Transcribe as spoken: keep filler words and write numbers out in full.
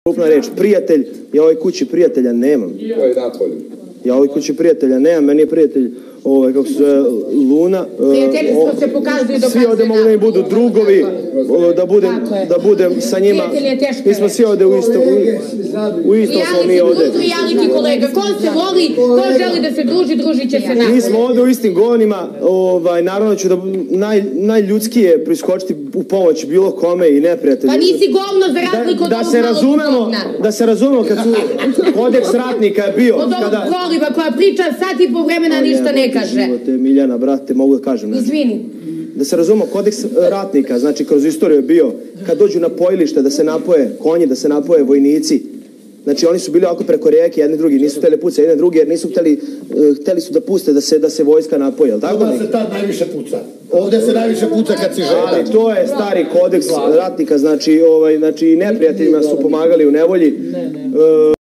Krupna reč, prijatelj, ja ovoj kući prijatelja nemam. To je napolju. Ja ovoj kući prijatelja nemam, meni je prijatelj, ovaj, kako se Luna. Prijateljstvo se pokazuje dok svi ovde mogu da mi budu drugovi, da budem, da budem sa njima. Mi smo svi ovde u isto, u isto smo mi ovde. Reality kolega, ko se voli, ko želi da se druži, družit će se nama. Mi smo ovde u istim govnima, ovaj, naravno ću da naj, najljudskije priskočiti u pomoć bilo kome i neprijatelju. Pa nisi govno za razliku od da, da se razumemo, da se razumemo kad su kodeks ratnika je bio. Od ovog kada... proliva koja priča sat i po vremena ništa ne kaže. Živote, Miljana, brate, mogu da kažem. Nešto. Izvini. Da se razumemo, kodeks ratnika, znači kroz istoriju je bio, kad dođu na pojilište da se napoje konji, da se napoje vojnici, znači oni su bili ovako preko rijeke, jedni drugi, nisu htjeli pucati jedni drugi, jer nisu htjeli, uh, htjeli su da puste da se, da se vojska napoje, jel tako? Ovdje se tad najviše puca. Ovdje se najviše puca kad si žena. Ali to je stari kodeks ratnika, znači, ovaj, znači neprijateljima su pomagali u nevolji.